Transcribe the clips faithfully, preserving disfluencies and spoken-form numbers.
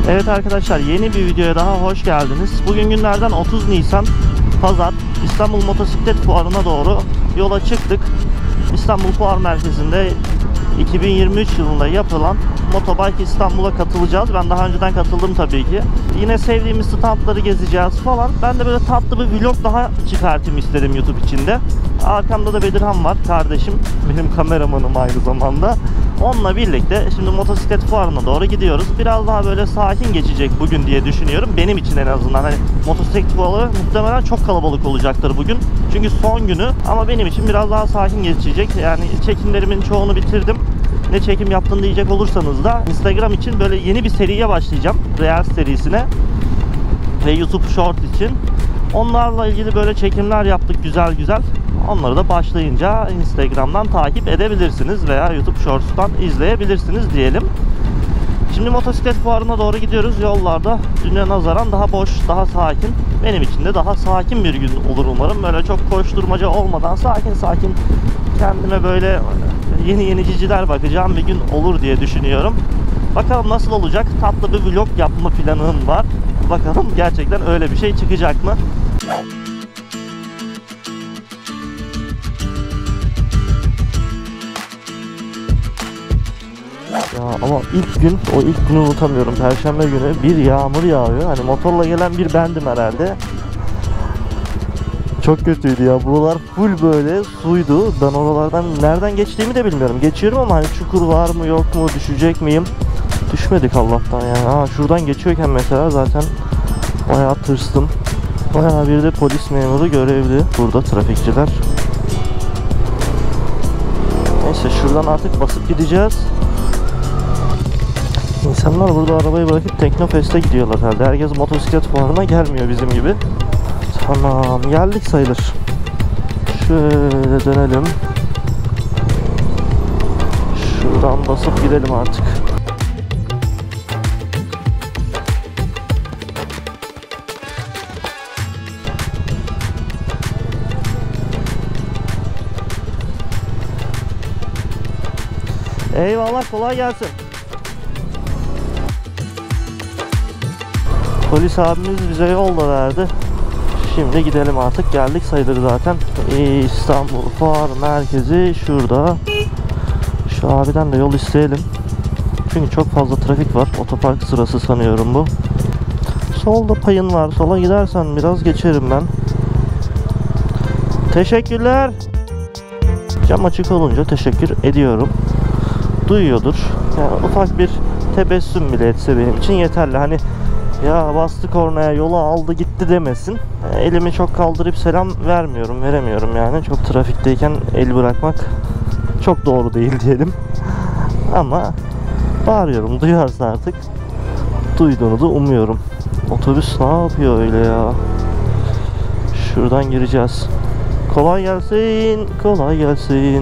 Evet arkadaşlar, yeni bir videoya daha hoş geldiniz. Bugün günlerden otuz Nisan Pazar, İstanbul Motosiklet Fuarı'na doğru yola çıktık. İstanbul Fuar Merkezi'nde iki bin yirmi üç yılında yapılan Motobike İstanbul'a katılacağız. Ben daha önceden katıldım tabii ki. Yine sevdiğimiz standları gezeceğiz falan. Ben de böyle tatlı bir vlog daha çıkartayım istedim YouTube içinde. Arkamda da Bedirhan var, kardeşim. Benim kameramanım aynı zamanda. Onunla birlikte şimdi motosiklet fuarına doğru gidiyoruz. Biraz daha böyle sakin geçecek bugün diye düşünüyorum. Benim için en azından. Hani motosiklet fuarı muhtemelen çok kalabalık olacaktır bugün. Çünkü son günü, ama benim için biraz daha sakin geçecek. Yani çekimlerimin çoğunu bitirdim. Ne çekim yaptın diyecek olursanız da Instagram için böyle yeni bir seriye başlayacağım. Reels serisine ve YouTube Short için. Onlarla ilgili böyle çekimler yaptık güzel güzel. Onları da başlayınca Instagram'dan takip edebilirsiniz veya YouTube Shorts'tan izleyebilirsiniz diyelim. Şimdi motosiklet fuarına doğru gidiyoruz. Yollarda düne nazaran daha boş, daha sakin. Benim için de daha sakin bir gün olur umarım. Böyle çok koşturmaca olmadan sakin sakin kendime böyle yeni yeni ciciler bakacağım bir gün olur diye düşünüyorum. Bakalım nasıl olacak? Tatlı bir vlog yapma planım var. Bakalım gerçekten öyle bir şey çıkacak mı? Ya ama ilk gün, o ilk günü unutamıyorum. Perşembe günü bir yağmur yağıyor. Hani motorla gelen bir bendim herhalde. Çok kötüydü ya. Buralar full böyle suydu. Ben oralardan nereden geçtiğimi de bilmiyorum. Geçiyorum ama hani çukur var mı yok mu, düşecek miyim? Düşmedik Allah'tan yani. Aa, şuradan geçiyorken mesela zaten bayağı tırstım. Bayağı bir de polis memuru görevli burada, trafikçiler. Neyse, şuradan artık basıp gideceğiz. İnsanlar burada arabayı bırakıp Teknofest'e gidiyorlar herhalde. Herkes motosiklet fuarına gelmiyor bizim gibi. Tamam, geldik sayılır. Şöyle dönelim. Şuradan basıp gidelim artık. Eyvallah, kolay gelsin. Polis abimiz bize yol da verdi. Şimdi gidelim artık. Geldik sayılır zaten. İstanbul Fuar Merkezi şurada. Şu abiden de yol isteyelim. Çünkü çok fazla trafik var. Otopark sırası sanıyorum bu. Solda payın var. Sola gidersen biraz geçerim ben. Teşekkürler. Cam açık olunca teşekkür ediyorum. Duyuyordur. Yani ufak bir tebessüm bile etse benim için yeterli. Hani ya bastı kornaya, yola aldı gitti demesin. Elimi çok kaldırıp selam vermiyorum, veremiyorum yani. Çok trafikteyken el bırakmak çok doğru değil diyelim. Ama bağırıyorum, duyarsa artık. Duyduğunu da umuyorum. Otobüs ne yapıyor öyle ya? Şuradan gireceğiz. Kolay gelsin, kolay gelsin.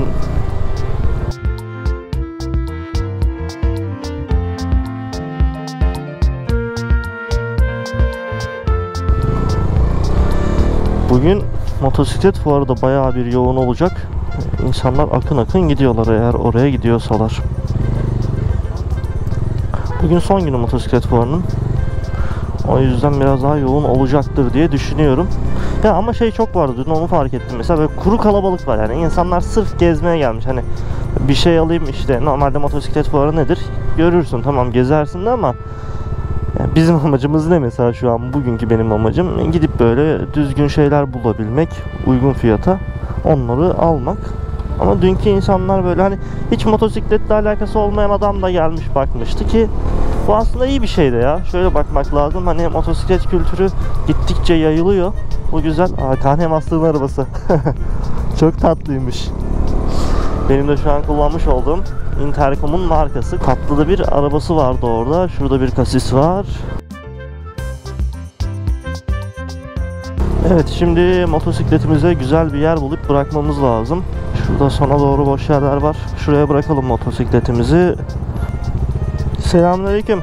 Bugün motosiklet fuarı da bayağı bir yoğun olacak. İnsanlar akın akın gidiyorlar eğer oraya gidiyorsalar. Bugün son günü motosiklet fuarının. O yüzden biraz daha yoğun olacaktır diye düşünüyorum. Ya ama şey çok vardı, dün onu fark ettim. Mesela böyle kuru kalabalık var yani. İnsanlar sırf gezmeye gelmiş. Hani bir şey alayım işte. Normalde motosiklet fuarı nedir? Görürsün, tamam, gezersin de ama yani bizim amacımız ne mesela şu an, bugünkü benim amacım gidip böyle düzgün şeyler bulabilmek, uygun fiyata onları almak. Ama dünkü insanlar böyle hani hiç motosikletle alakası olmayan adam da gelmiş bakmıştı ki bu aslında iyi bir şey de ya. Şöyle bakmak lazım, hani motosiklet kültürü gittikçe yayılıyor. Bu güzel. Aa, Kanye Master'ın arabası. Çok tatlıymış. Benim de şu an kullanmış olduğum Intercom'un markası. Tatlı da bir arabası vardı orada. Şurada bir kasis var. Evet, şimdi motosikletimize güzel bir yer bulup bırakmamız lazım. Şurada sona doğru boş yerler var. Şuraya bırakalım motosikletimizi. Selamünaleyküm.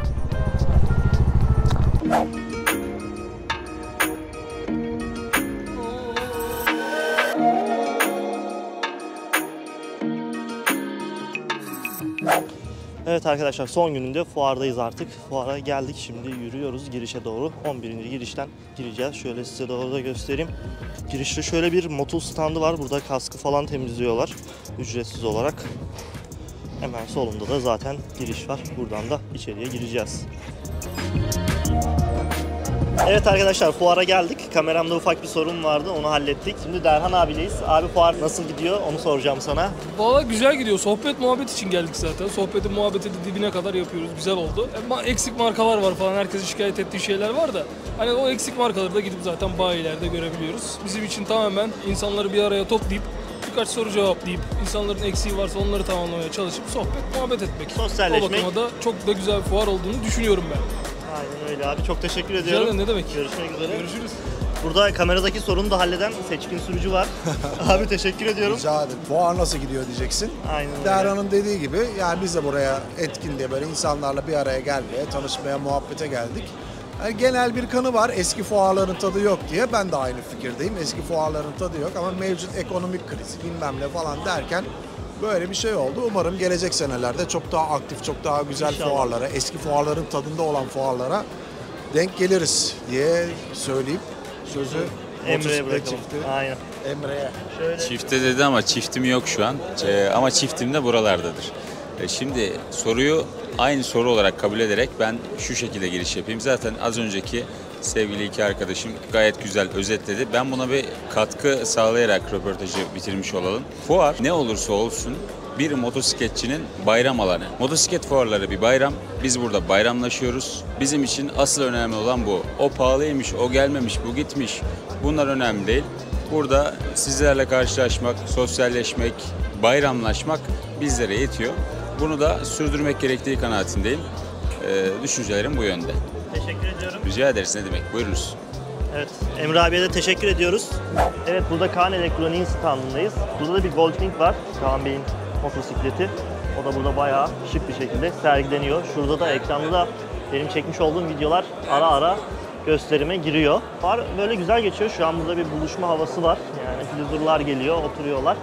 Evet arkadaşlar, son gününde fuardayız artık. Fuara geldik, şimdi yürüyoruz girişe doğru. on birinci girişten gireceğiz. Şöyle size doğru da göstereyim. Girişte şöyle bir motul standı var. Burada kaskı falan temizliyorlar ücretsiz olarak. Hemen solunda da zaten giriş var. Buradan da içeriye gireceğiz. Evet arkadaşlar, fuara geldik. Kameramda ufak bir sorun vardı, onu hallettik. Şimdi Derhan abileyiz. Abi fuar nasıl gidiyor onu soracağım sana. Valla güzel gidiyor. Sohbet muhabbet için geldik zaten. Sohbeti muhabbeti de dibine kadar yapıyoruz. Güzel oldu. Ama eksik markalar var falan. Herkesin şikayet ettiği şeyler var da. Hani o eksik markaları da gidip zaten bayilerde görebiliyoruz. Bizim için tamamen insanları bir araya toplayıp birkaç soru cevaplayıp insanların eksiği varsa onları tamamlamaya çalışıp sohbet muhabbet etmek. Sosyalleşmek. O bakıma da çok da güzel bir fuar olduğunu düşünüyorum ben. Aynen öyle abi. Çok teşekkür ediyorum. Güzel, ne demek. Görüşmek üzere. Görüşürüz. Burada kameradaki sorunu da halleden seçkin sürücü var. Abi teşekkür ediyorum. Rica ederim. Fuar nasıl gidiyor diyeceksin. Aynen öyle. Derhan'ın dediği gibi yani biz de buraya etkinliğe böyle insanlarla bir araya gelmeye, tanışmaya, muhabbete geldik. Yani genel bir kanı var. Eski fuarların tadı yok diye. Ben de aynı fikirdeyim. Eski fuarların tadı yok ama mevcut ekonomik kriz bilmem ne falan derken böyle bir şey oldu. Umarım gelecek senelerde çok daha aktif, çok daha güzel İnşallah. fuarlara, eski fuarların tadında olan fuarlara denk geliriz diye söyleyip sözü Emre'ye motosiklet bırakalım. çifti Aynen. Emre'ye. Şöyle. Çifte dedi ama çiftim yok şu an. Ee, ama çiftim de buralardadır. Ee, şimdi soruyu aynı soru olarak kabul ederek ben şu şekilde giriş yapayım. Zaten az önceki sevgili iki arkadaşım gayet güzel özetledi. Ben buna bir katkı sağlayarak röportajı bitirmiş olalım. Fuar ne olursa olsun bir motosikletçinin bayram alanı. Motosiklet fuarları bir bayram. Biz burada bayramlaşıyoruz. Bizim için asıl önemli olan bu. O pahalıymış, o gelmemiş, bu gitmiş. Bunlar önemli değil. Burada sizlerle karşılaşmak, sosyalleşmek, bayramlaşmak bizlere yetiyor. Bunu da sürdürmek gerektiği kanaatindeyim. Ee, düşüncelerim bu yönde. Teşekkür ediyorum. Rica ederiz, ne demek. Buyurunuz. Evet, Emre abiye de teşekkür ediyoruz. Evet, burada Kaan Elektronik'in standındayız. Burada da bir Goldwing var, Kaan Bey'in motosikleti. O da burada bayağı şık bir şekilde sergileniyor. Şurada da ekranda da benim çekmiş olduğum videolar ara ara gösterime giriyor. Var böyle güzel geçiyor. Şu an burada bir buluşma havası var. Yani flüzurlar geliyor, oturuyorlar.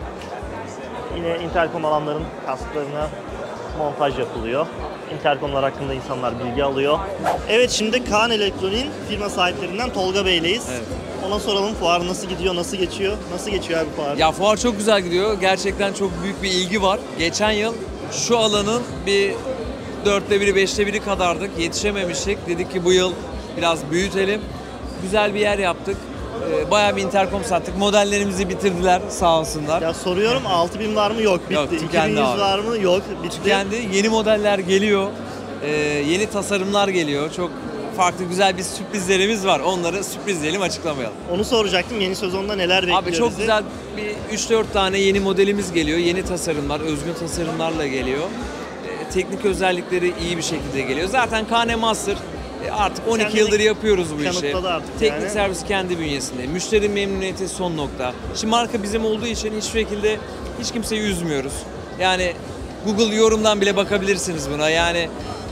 Yine interkom alanların kasklarına montaj yapılıyor. Interkomlar hakkında insanlar bilgi alıyor. Evet, şimdi Kaan Elektronik'in firma sahiplerinden Tolga Bey'leyiz. Evet. Ona soralım, fuar nasıl gidiyor, nasıl geçiyor? Nasıl geçiyor abi fuar? Ya fuar çok güzel gidiyor. Gerçekten çok büyük bir ilgi var. Geçen yıl şu alanın bir dörtte biri, beşte biri kadardık. Yetişememiştik. Dedik ki bu yıl biraz büyütelim. Güzel bir yer yaptık. Ee, bayağı bir interkom sattık. Modellerimizi bitirdiler sağ olsunlar. Ya soruyorum, altı bin var mı? Yok. Bitti. Yok, iki bin tükendi yüz abi. var mı? Yok. Bitti. Tükendi. Yeni modeller geliyor. Ee, yeni tasarımlar geliyor. Çok farklı güzel bir sürprizlerimiz var. Onları sürprizleyelim, açıklamayalım. Onu soracaktım. Yeni sezonda neler bekliyor Abi çok bizi? güzel bir üç dört tane yeni modelimiz geliyor. Yeni tasarımlar, özgün tasarımlarla geliyor. Ee, teknik özellikleri iyi bir şekilde geliyor. Zaten K N Master e, artık on iki Kendini yıldır yapıyoruz bu işi. kanıtladı artık Teknik yani. servis kendi bünyesinde. Müşteri memnuniyeti son nokta. Şimdi marka bizim olduğu için hiçbir şekilde hiç kimseyi üzmüyoruz. Yani Google yorumdan bile bakabilirsiniz buna. Yani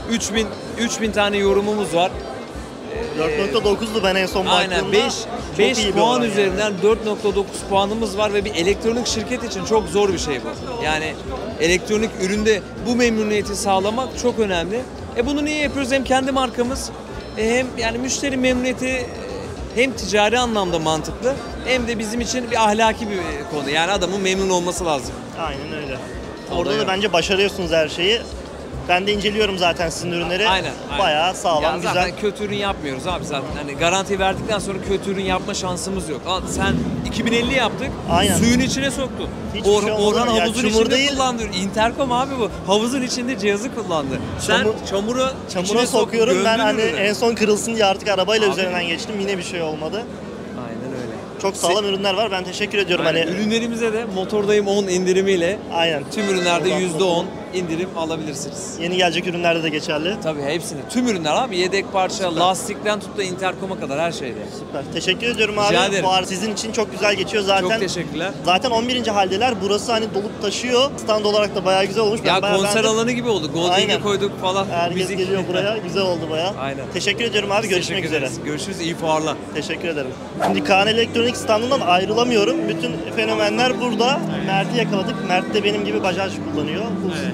üç bin tane yorumumuz var. dört nokta dokuzdu ben en son baktığımda. Aynen beş, Çok beş iyi bir puan oran üzerinden yani. dört nokta dokuz puanımız var ve bir elektronik şirket için çok zor bir şey bu. Yani elektronik üründe bu memnuniyeti sağlamak çok önemli. E bunu niye yapıyoruz? Hem kendi markamız e hem yani müşteri memnuniyeti e, hem ticari anlamda mantıklı hem de bizim için bir ahlaki bir konu. Yani adamın memnun olması lazım. Aynen öyle. Vallahi Orada da öyle. bence başarıyorsunuz her şeyi. Ben de inceliyorum zaten sizin ürünleri. Aynen. aynen. Bayağı sağlam, ya güzel. zaten kötü ürün yapmıyoruz abi zaten. Hani garanti verdikten sonra kötü ürün yapma şansımız yok. Al, sen iki bin elli yaptık. Aynen. Suyun içine soktun. Hiçbir Or- şey olmadı. Orhan Ya havuzun çamur içinde değil. kullandı. Intercom abi bu. Havuzun içinde cihazı kullandı. Sen Çamur- çamura Çamura içine sok, sokuyorum ben, gömdün hani ürünü. en son kırılsın diye artık arabayla Abi. üzerinden geçtim. Yine bir şey olmadı. Aynen öyle. Çok sağlam ürünler var. Ben teşekkür ediyorum. Aynen. Hani Ürünlerimize de Motordayım on indirimiyle aynen. tüm ürünlerde Oradan yüzde on indirim alabilirsiniz. Yeni gelecek ürünlerde de geçerli. Tabii hepsini. Tüm ürünler abi. Yedek parça, lastikten tut da interkoma kadar her şeyde. Süper. Teşekkür ediyorum Rica abi. ederim. Fuar sizin için çok güzel geçiyor zaten. Çok teşekkürler. Zaten on birinci haldeler. Burası hani dolup taşıyor. Stand olarak da bayağı güzel olmuş. Ben Ya bayağı konser beğendim. alanı gibi oldu. Aynen. Goldwing'e koyduk falan. Herkes müzik. geliyor buraya. Güzel oldu bayağı. Aynen. Teşekkür ediyorum abi. Biz Görüşmek teşekkür üzere. ederiz. Görüşürüz. İyi fuarlar. Teşekkür ederim. Şimdi Kaan Elektronik standından ayrılamıyorum. Bütün fenomenler burada. Mert'i yakaladık. Mert de benim gibi Bajaj kullanıyor. Full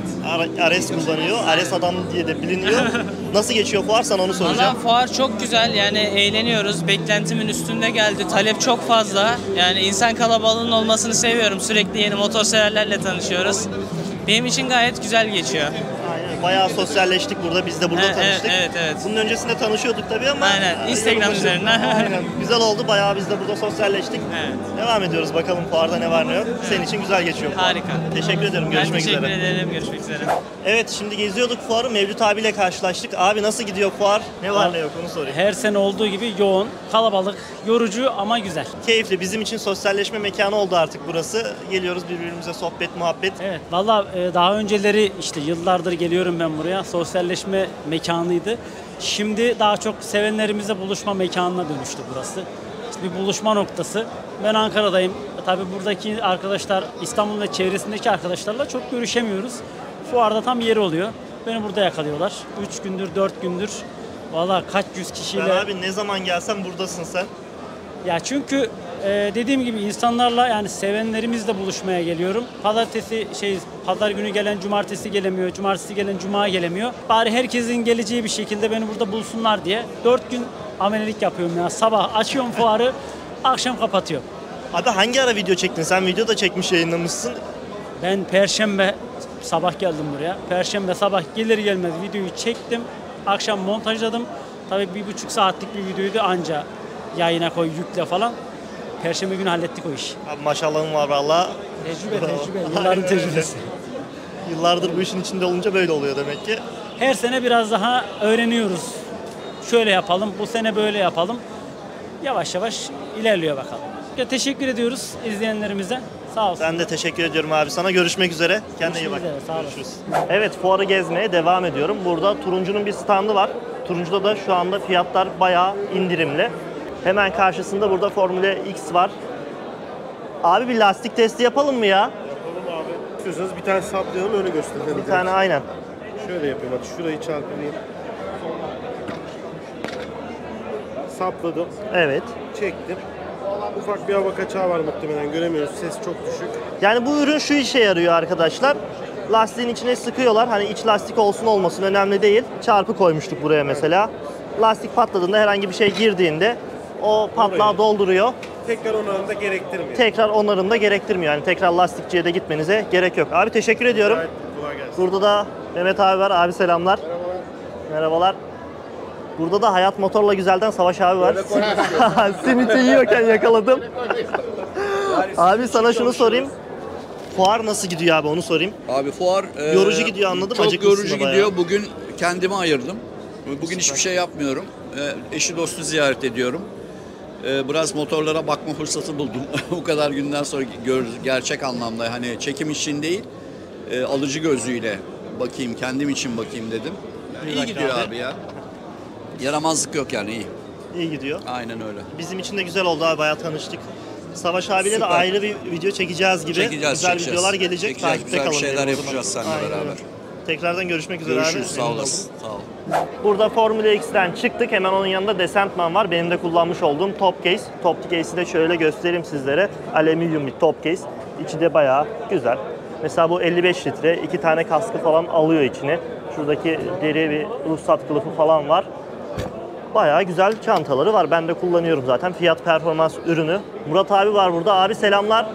Ar- Ares kullanıyor. Ares adam diye de biliniyor. Nasıl geçiyor fuar, sana onu Valla soracağım. fuar çok güzel, yani eğleniyoruz. Beklentimin üstünde geldi. Talep çok fazla. Yani insan kalabalığının olmasını seviyorum. Sürekli yeni motorseverlerle tanışıyoruz. Benim için gayet güzel geçiyor. Aynen, bayağı sosyalleştik burada. Biz de burada Evet, tanıştık. evet, evet. Bunun öncesinde tanışıyorduk tabii ama. Aynen, Instagram Yılbaşı- üzerinden. Aynen. Güzel oldu. Bayağı biz de burada sosyalleştik. Evet. Devam ediyoruz bakalım fuarda ne var ne yok. Senin için güzel geçiyor. fuar. Harika. Teşekkür ederim. Ben Görüşmek teşekkür üzere. ederim. Görüşmek üzere. Evet, şimdi geziyorduk fuarı. Mevlüt abiyle karşılaştık. Abi nasıl gidiyor fuar? Ne var ne yok onu sorayım. Her sene olduğu gibi yoğun, kalabalık, yorucu ama güzel. Keyifli. Bizim için sosyalleşme mekanı oldu artık burası. Geliyoruz birbirimize sohbet, muhabbet. Evet, valla e, daha önceleri işte yıllardır geliyorum ben buraya. Sosyalleşme mekanıydı. Şimdi daha çok sevenlerimizle buluşma mekanına dönüştü burası. İşte bir buluşma noktası. Ben Ankara'dayım. Tabii buradaki arkadaşlar, İstanbul ve çevresindeki arkadaşlarla çok görüşemiyoruz. Fuarda tam yeri oluyor. Beni burada yakalıyorlar. üç gündür, dört gündür. Valla kaç yüz kişiyle... Ben abi ne zaman gelsem buradasın sen. Ya çünkü e, dediğim gibi insanlarla, yani sevenlerimizle buluşmaya geliyorum. Pazartesi şey pazar günü gelen cumartesi gelemiyor, cumartesi gelen cuma gelemiyor. Bari herkesin geleceği bir şekilde beni burada bulsunlar diye dört gün amelelik yapıyorum ya. Sabah açıyorum fuarı, akşam kapatıyorum. Abi hangi ara video çektin? Sen video da çekmiş, yayınlamışsın. Ben perşembe sabah geldim buraya. Perşembe sabah gelir gelmez videoyu çektim. Akşam montajladım. Tabii bir buçuk saatlik bir videoydu, anca yayına koy, yükle falan. Perşembe günü hallettik o işi. Abi maşallahın var valla. Tecrübe, Bravo. tecrübe. Aynen Yılların öyle. tecrübesi. Yıllardır bu işin içinde olunca böyle oluyor demek ki. Her sene biraz daha öğreniyoruz. Şöyle yapalım, bu sene böyle yapalım. Yavaş yavaş ilerliyor bakalım. Ya teşekkür ediyoruz izleyenlerimize. Sağ olsun. Ben de teşekkür ediyorum abi sana. Görüşmek üzere. Kendine iyi bak. Görüşmek üzere, sağ olasın. Görüşürüz. Evet, fuarı gezmeye devam ediyorum. Burada Turuncu'nun bir standı var. Turuncu'da da şu anda fiyatlar bayağı indirimli. Hemen karşısında burada Formula X var. Abi bir lastik testi yapalım mı ya? Yapalım abi. İstiyorsanız bir tane saplayalım, öyle gösterelim. Bir tane aynen. Şöyle yapayım, bak şurayı çarpayım. Sapladım, Evet. çektim. Ufak bir hava kaçağı var muhtemelen, göremiyoruz. Ses çok düşük. Yani bu ürün şu işe yarıyor arkadaşlar. Lastiğin içine sıkıyorlar. Hani iç lastik olsun olmasın önemli değil. Çarpı koymuştuk buraya mesela. Lastik patladığında, herhangi bir şey girdiğinde o patlağı Orayı. dolduruyor. Tekrar onarım da gerektirmiyor. Tekrar onarım da gerektirmiyor. Yani tekrar lastikçiye de gitmenize gerek yok. Abi teşekkür ediyorum. Gayet kolay gelsin. Burada da Mehmet abi var. Abi selamlar. Merhabalar. Burada da Hayat Motorla Güzel'den Savaş abi var. Simiti yiyorken yakaladım. Abi sana şunu sorayım. Fuar nasıl gidiyor abi, onu sorayım. Abi fuar e, Yorucu gidiyor, anladım. Çok Acıkmışsın yorucu da bayağı. gidiyor. Bugün kendime ayırdım. Bugün hiçbir şey yapmıyorum. E, eşi dostu ziyaret ediyorum. E, biraz motorlara bakma fırsatı buldum. Bu kadar günden sonra gör, gerçek anlamda, hani çekim için değil, e, alıcı gözüyle bakayım, kendim için bakayım dedim. Bir iyi dakika gidiyor abi. abi ya. Yaramazlık yok yani, iyi. İyi gidiyor. Aynen öyle. Bizim için de güzel oldu abi, bayağı tanıştık. Savaş abiyle de Süper. ayrı bir video çekeceğiz gibi. Çekeceğiz, güzel çekeceğiz. videolar gelecek. Çekeceğiz, Takipte güzel bir kalın şeyler diyelim o zaman. yapacağız seninle Aynen öyle. beraber. Tekrardan görüşmek üzere Görüşürüz, abi. sağ Memnun olasın. oldum. Sağ ol. Burada Formula X'ten çıktık. Hemen onun yanında Descentman var. Benim de kullanmış olduğum top case. Top case'i de şöyle göstereyim sizlere. Alüminyum bir top case. İçi de bayağı güzel. Mesela bu elli beş litre. iki tane kaskı falan alıyor içine. Şuradaki deri bir ruhsat kılıfı falan var. Bayağı güzel çantaları var. Ben de kullanıyorum zaten. Fiyat performans ürünü. Murat abi var burada. Abi selamlar.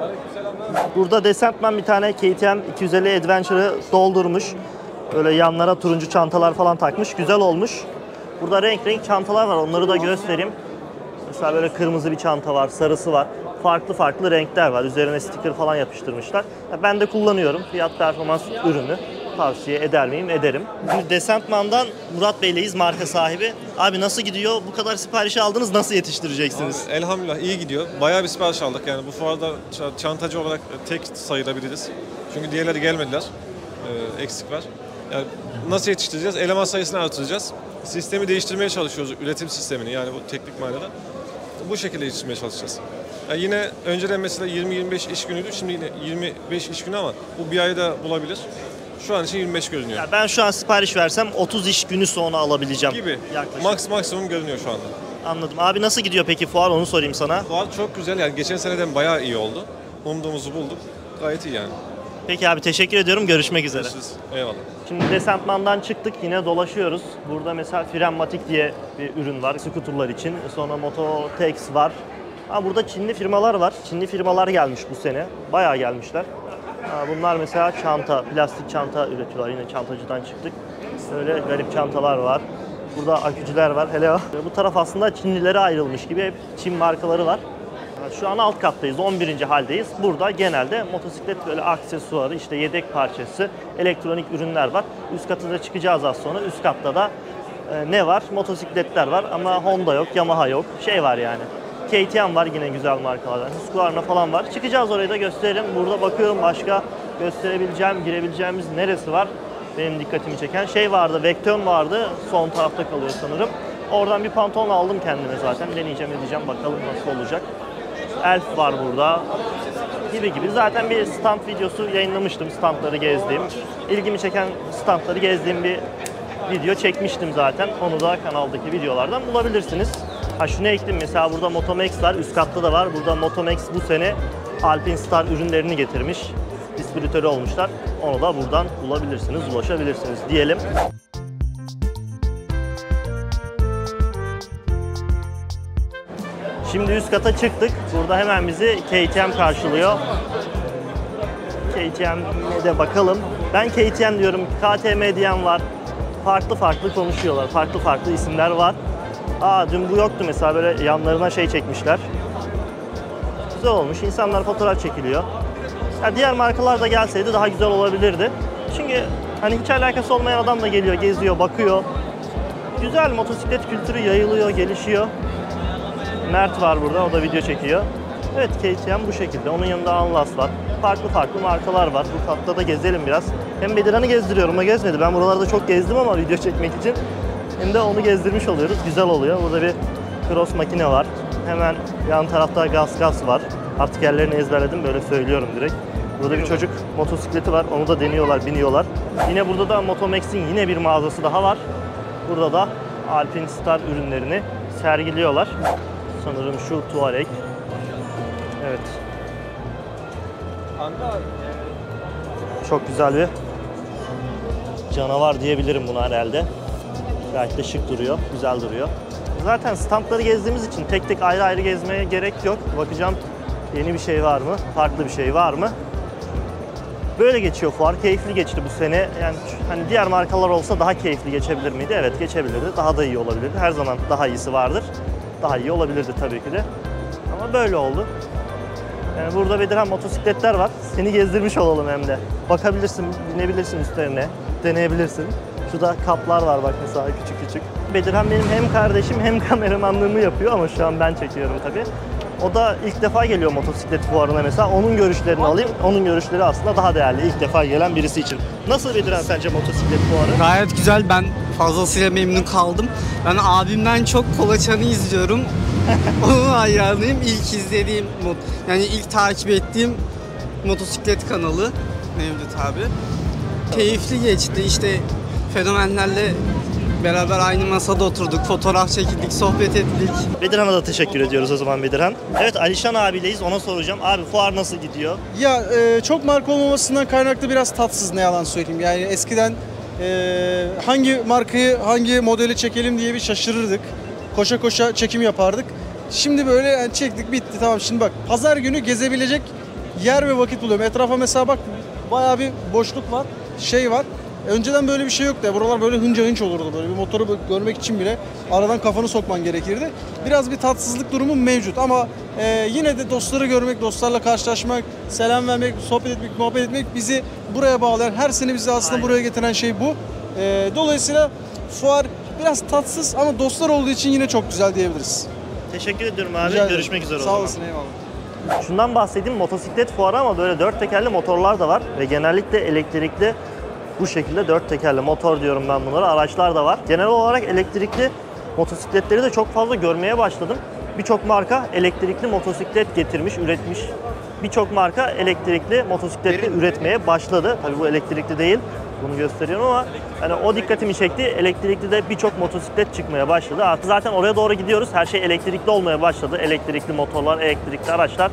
Burada Descentman bir tane K T M iki yüz elli Adventure'ı doldurmuş. Böyle yanlara turuncu çantalar falan takmış. Güzel olmuş. Burada renk renk çantalar var. Onları da göstereyim. Mesela böyle kırmızı bir çanta var, sarısı var. Farklı farklı renkler var. Üzerine sticker falan yapıştırmışlar. Ben de kullanıyorum. Fiyat performans ürünü. Tavsiye eder miyim? Ederim. Şimdi Descentman'dan Murat Bey'leyiz, marka sahibi. Abi nasıl gidiyor? Bu kadar siparişi aldınız, nasıl yetiştireceksiniz? Abi, elhamdülillah iyi gidiyor. Bayağı bir sipariş aldık. Yani bu fuarda ç- çantacı olarak tek sayılabiliriz. Çünkü diğerleri gelmediler. Ee, eksik var. Yani nasıl yetiştireceğiz? Eleman sayısını artıracağız. Sistemi değiştirmeye çalışıyoruz. Üretim sistemini, yani bu teknik manada. Bu şekilde yetiştirmeye çalışacağız. Yani yine önceden mesela yirmi yirmi beş iş günüydü. Şimdi yine yirmi beş iş günü ama bu bir ayda bulabilir. Şu an için yirmi beş görünüyor. Ya ben şu an sipariş versem otuz iş günü sonra alabileceğim. Gibi. Yaklaşık. Max maksimum görünüyor şu anda. Anladım. Abi nasıl gidiyor peki fuar, onu sorayım sana. Fuar çok güzel, yani geçen seneden bayağı iyi oldu. Umduğumuzu bulduk. Gayet iyi yani. Peki abi teşekkür ediyorum. Görüşmek üzere. Görüşürüz. Eyvallah. Şimdi Descentman'dan çıktık, yine dolaşıyoruz. Burada mesela Frenmatic diye bir ürün var skuterlar için. Sonra Mototex var. Ha, burada Çinli firmalar var. Çinli firmalar gelmiş bu sene. Bayağı gelmişler. Ha, bunlar mesela çanta, plastik çanta üretiyorlar. Yine çantacıdan çıktık. Böyle garip çantalar var. Burada akücüler var. Hele bu taraf aslında Çinlilere ayrılmış gibi, hep Çin markaları var. Şu an alt kattayız, on birinci haldeyiz. Burada genelde motosiklet böyle aksesuarı, işte yedek parçası, elektronik ürünler var. Üst kata da çıkacağız az sonra. Üst katta da e, ne var? Motosikletler var ama Honda yok, Yamaha yok. Şey var yani. K T M var yine güzel markalardan. Husqvarna falan var. Çıkacağız, orayı da gösterelim. Burada bakıyorum başka gösterebileceğim, girebileceğimiz neresi var? Benim dikkatimi çeken şey vardı, Vecton vardı. Son tarafta kalıyor sanırım. Oradan bir pantolon aldım kendime zaten. Deneyeceğim edeceğim, bakalım nasıl olacak. Elf var burada gibi gibi. Zaten bir stand videosu yayınlamıştım, standları gezdiğim. İlgimi çeken standları gezdiğim bir video çekmiştim zaten. Onu da kanaldaki videolardan bulabilirsiniz. Ha, şunu ekledim, mesela burada Motomax var, üst katta da var. Burada Motomax bu sene Alpinstar ürünlerini getirmiş. Distribütörü olmuşlar. Onu da buradan bulabilirsiniz, ulaşabilirsiniz diyelim. Şimdi üst kata çıktık. Burada hemen bizi K T M karşılıyor. K T M'e de bakalım. Ben K T M diyorum, K T M diyen var. Farklı farklı konuşuyorlar. Farklı farklı isimler var. Aa, dün bu yoktu mesela, böyle yanlarına şey çekmişler. Güzel olmuş. İnsanlar fotoğraf çekiliyor. Ya diğer markalar da gelseydi daha güzel olabilirdi. Çünkü hani hiç alakası olmayan adam da geliyor, geziyor, bakıyor. Güzel, motosiklet kültürü yayılıyor, gelişiyor. Mert var burada, o da video çekiyor. Evet, K T M bu şekilde. Onun yanında Anlas var. Farklı farklı markalar var. Bu katta da gezelim biraz. Hem Bedirhan'ı gezdiriyorum, o gezmedi. Ben buralarda çok gezdim ama video çekmek için. Hem de onu gezdirmiş oluyoruz. Güzel oluyor. Burada bir cross makine var. Hemen yan tarafta gaz gaz var. Artık yerlerini ezberledim, böyle söylüyorum direkt. Burada bir çocuk motosikleti var. Onu da deniyorlar, biniyorlar. Yine burada da Motomax'in yine bir mağazası daha var. Burada da Alpinstar ürünlerini sergiliyorlar. Sanırım şu Touareg. Evet. Çok güzel bir canavar diyebilirim buna herhalde. Gayet de şık duruyor, güzel duruyor. Zaten standları gezdiğimiz için tek tek ayrı ayrı gezmeye gerek yok. Bakacağım yeni bir şey var mı, farklı bir şey var mı? Böyle geçiyor fuar, keyifli geçti bu sene. Yani hani diğer markalar olsa daha keyifli geçebilir miydi? Evet, geçebilirdi. Daha da iyi olabilirdi. Her zaman daha iyisi vardır. Daha iyi olabilirdi tabii ki de. Ama böyle oldu. Yani burada Bedirhan motosikletler var. Seni gezdirmiş olalım hem de. Bakabilirsin, binebilirsin üstlerine, deneyebilirsin. Şurada kaplar var bak mesela, küçük küçük. Bedirhan benim hem kardeşim hem kameramanlığımı yapıyor ama şu an ben çekiyorum tabii. O da ilk defa geliyor motosiklet fuarına mesela. Onun görüşlerini alayım. Onun görüşleri aslında daha değerli. İlk defa gelen birisi için. Nasıl Bedirhan sence motosiklet fuarı? Gayet güzel. Ben fazlasıyla memnun kaldım. Ben abimden çok Kolaçan'ı izliyorum. Onun hayranıyım. İlk izlediğim, yani ilk takip ettiğim motosiklet kanalı mevcut abi. Keyifli geçti. İşte fenomenlerle beraber aynı masada oturduk, fotoğraf çekildik, sohbet ettik. Bedirhan'a da teşekkür ediyoruz o zaman Bedirhan. Evet, Alişan abileyiz, ona soracağım. Abi fuar nasıl gidiyor? Ya e, çok marka olmamasından kaynaklı biraz tatsız, ne yalan söyleyeyim. Yani eskiden e, hangi markayı, hangi modeli çekelim diye bir şaşırırdık. Koşa koşa çekim yapardık. Şimdi böyle yani çektik, bitti, tamam. Şimdi bak, pazar günü gezebilecek yer ve vakit buluyorum. Etrafa mesela bak, bayağı bir boşluk var, şey var. Önceden böyle bir şey yoktu ya. Buralar böyle hınca hınç olurdu. Böyle bir motoru görmek için bile aradan kafanı sokman gerekirdi. Biraz bir tatsızlık durumu mevcut ama e, yine de dostları görmek, dostlarla karşılaşmak, selam vermek, sohbet etmek, muhabbet etmek bizi buraya bağlayan, her sene bizi aslında Aynen. buraya getiren şey bu. E, dolayısıyla fuar biraz tatsız ama dostlar olduğu için yine çok güzel diyebiliriz. Teşekkür ediyorum abi. Rica Görüşmek üzere o Sağ zaman. olasın, eyvallah. Şundan bahsedeyim, motosiklet fuarı ama böyle dört tekerli motorlar da var ve genellikle elektrikli. Bu şekilde dört tekerli motor diyorum ben bunlara, araçlar da var. Genel olarak elektrikli motosikletleri de çok fazla görmeye başladım. Birçok marka elektrikli motosiklet getirmiş, üretmiş. Birçok marka elektrikli motosikletli üretmeye başladı. Tabii bu elektrikli değil, bunu gösteriyorum ama hani o dikkatimi çekti. Elektrikli de birçok motosiklet çıkmaya başladı. Artık zaten oraya doğru gidiyoruz. Her şey elektrikli olmaya başladı. Elektrikli motorlar, elektrikli araçlar.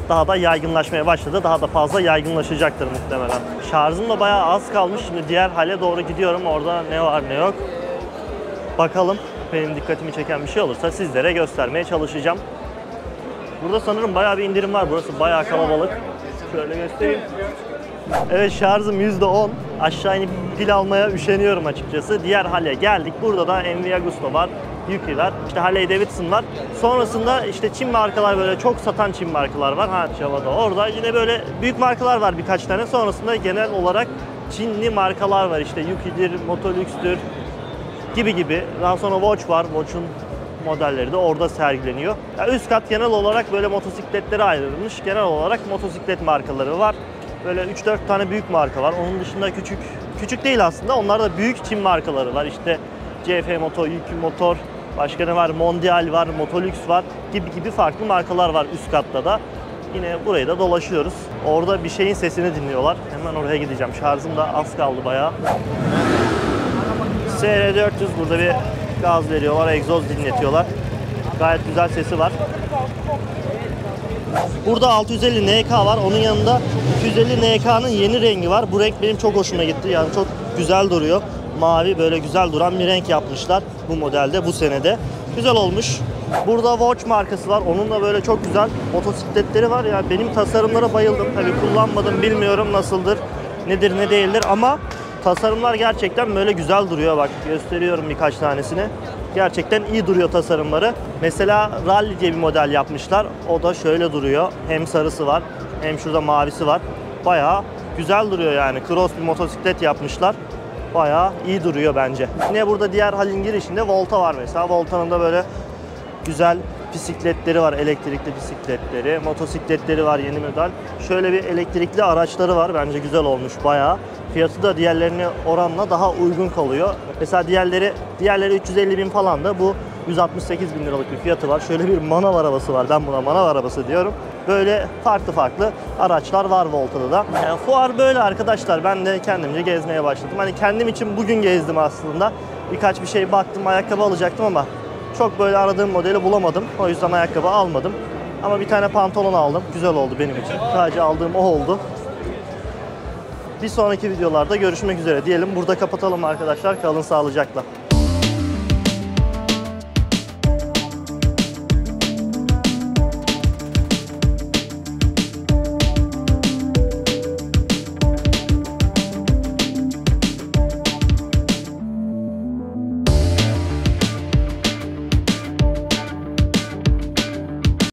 daha da yaygınlaşmaya başladı. Daha da fazla yaygınlaşacaktır muhtemelen. Şarjım da bayağı az kalmış. Şimdi diğer hale doğru gidiyorum. Orada ne var ne yok. Bakalım. Benim dikkatimi çeken bir şey olursa sizlere göstermeye çalışacağım. Burada sanırım bayağı bir indirim var. Burası bayağı kalabalık. Şöyle göstereyim. Evet, şarjım yüzde on. Aşağı inip pil almaya üşeniyorum açıkçası. Diğer hale geldik. Burada da M V Agusto var. Yuki var. İşte Harley Davidson var. Sonrasında işte Çin markalar, böyle çok satan Çin markalar var. Ha, Java'da orada. Yine böyle büyük markalar var birkaç tane. Sonrasında genel olarak Çinli markalar var. İşte Yuki'dir, Motolux'tür gibi gibi. Daha sonra Watch var. Watch'un modelleri de orada sergileniyor. Ya üst kat genel olarak böyle motosikletlere ayrılmış. Genel olarak motosiklet markaları var. Böyle üç dört tane büyük marka var. Onun dışında küçük, küçük değil aslında. Onlar da büyük Çin markaları var. İşte C F Moto, Yuki Motor, başka ne var? Mondial var, Motolux var gibi gibi farklı markalar var üst katta da. Yine burayı da dolaşıyoruz. Orada bir şeyin sesini dinliyorlar. Hemen oraya gideceğim. Şarjım da az kaldı bayağı. S R dört yüz, burada bir gaz veriyorlar, egzoz dinletiyorlar. Gayet güzel sesi var. Burada altı yüz elli N K var. Onun yanında iki yüz elli N K'nın yeni rengi var. Bu renk benim çok hoşuma gitti. Yani çok güzel duruyor. Mavi, böyle güzel duran bir renk yapmışlar bu modelde, bu senede. Güzel olmuş. Burada Watch markası var. Onun da böyle çok güzel motosikletleri var. Yani benim tasarımlara bayıldım. Tabii kullanmadım, bilmiyorum nasıldır, nedir ne değildir ama tasarımlar gerçekten böyle güzel duruyor. Bak gösteriyorum birkaç tanesini. Gerçekten iyi duruyor tasarımları. Mesela Rally diye bir model yapmışlar. O da şöyle duruyor. Hem sarısı var, hem şurada mavisi var. Bayağı güzel duruyor yani. Cross bir motosiklet yapmışlar. Bayağı iyi duruyor bence. Yine burada diğer halin girişinde Volta var mesela. Volta'nın da böyle güzel bisikletleri var, elektrikli bisikletleri, motosikletleri var, yeni model. Şöyle bir elektrikli araçları var. Bence güzel olmuş bayağı. Fiyatı da diğerlerine oranla daha uygun kalıyor. Mesela diğerleri diğerleri üç yüz elli bin falan da, bu yüz altmış sekiz bin liralık bir fiyatı var. Şöyle bir manav arabası var. Ben buna manav arabası diyorum. Böyle farklı farklı araçlar var Volta'da da. Yani fuar böyle arkadaşlar. Ben de kendimce gezmeye başladım. Hani kendim için bugün gezdim aslında. Birkaç bir şey baktım, ayakkabı alacaktım ama çok böyle aradığım modeli bulamadım. O yüzden ayakkabı almadım. Ama bir tane pantolon aldım. Güzel oldu benim için. Sadece aldığım o oldu. Bir sonraki videolarda görüşmek üzere diyelim. Burada kapatalım arkadaşlar. Kalın sağlıcakla.